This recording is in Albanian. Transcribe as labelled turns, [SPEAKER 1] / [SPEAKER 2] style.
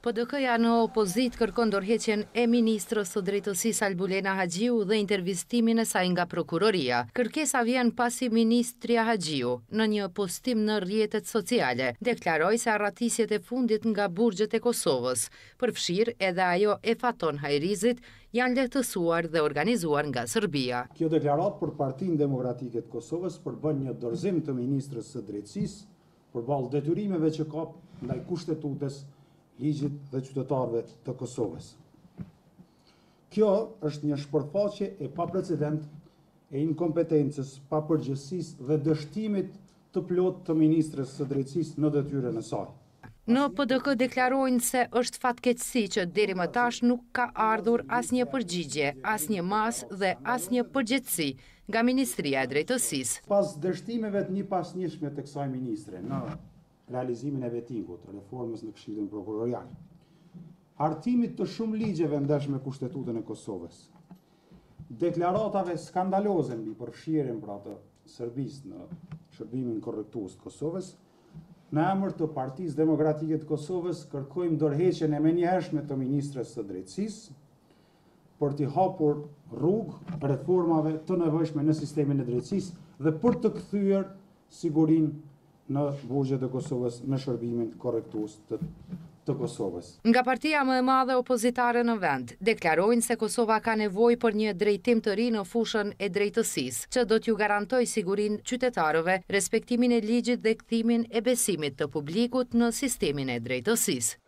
[SPEAKER 1] PDK-ja në opozit kërkon dorëheqjen e ministrës së drejtësisë Albulena Haxhiu dhe intervistimin e saj nga prokuroria. Kërkesa vjen pasi ministrja Haxhiu, në një postim në rrjetet sociale, deklaroi se arratisjet e fundit nga burgjet e Kosovës, përfshirë edhe ajo e Faton Hajrizit, janë lehtësuar dhe organizuar nga Serbia.
[SPEAKER 2] Kjo deklaratë për Partinë Demokratike të Kosovës përbën një dorëzim të ministrës së drejtësisë përballë detyrimeve që ka ndaj kushtetutës, ligjit dhe qytetarëve të Kosovës. Kjo është një shpërfaqje e paprecedent e inkompetencës, papërgjegjësisë dhe dështimit të plotë të ministrës së drejtësisë në detyrën e saj.
[SPEAKER 1] Në PDK deklarojnë se është fatkeqësi që deri më tash nuk ka ardhur asnjë përgjigje, asnjë mas dhe asnjë përgjegjësi nga Ministria e Drejtësisë.
[SPEAKER 2] Pas dështimeve të njëpasnjëshme të kësaj ministre në realizimin e vetingut, reformës në Këshillin Prokurorial, hartimit të shumë ligjeve ndesh me Kushtetutën e Kosovës, deklaratave skandaloze mbi përfshirjen të Serbisë në shërbimin korrektues të Kosovës, në emër të Partisë Demokratike të Kosovës kërkojmë dorëheqjen e menjëhershme të ministrës së drejtësisë për t'i hapur rrugë reformave të nevojshme në sistemin e drejtësisë dhe për të kthyer sigurinë në burgjet e Kosovës në shërbimin korrektues të Kosovës.
[SPEAKER 1] Nga partia më e madhe opozitare në vend, deklarojnë se Kosova ka nevojë për një drejtim të ri në fushën e drejtësisë, që do t'ju garantojë sigurinë qytetarëve, respektimin e ligjit dhe kthimin e besimit të publikut në sistemin e drejtësisë.